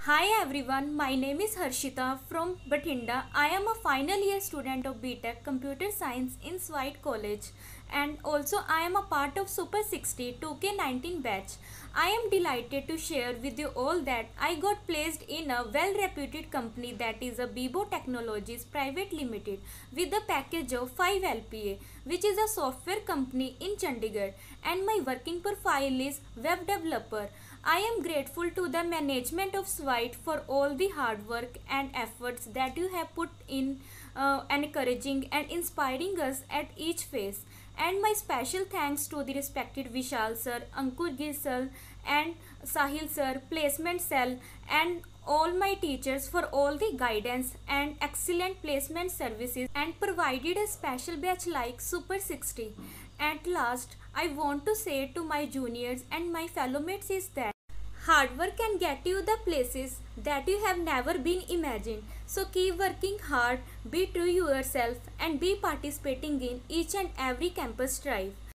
Hi everyone, my name is Harshita from Bathinda. I am a final year student of BTech Computer Science in Swite College, and also I am a part of Super 60 2K19 batch. I am delighted to share with you all that I got placed in a well reputed company, that is a Bibo Technologies Private Limited, with a package of 5 LPA, which is a software company in Chandigarh, and my working profile is web developer. I am grateful to the management of Swite for all the hard work and efforts that you have put in, encouraging and inspiring us at each phase. And my special thanks to the respected Vishal sir, Ankur Gil sir, and Sahil sir, placement cell, and all my teachers for all the guidance and excellent placement services, and provided a special batch like Super 60. At last, I want to say to my juniors and my fellow mates is that hard work can get you the places that you have never been imagined. So keep working hard, be true yourself, and be participating in each and every campus drive.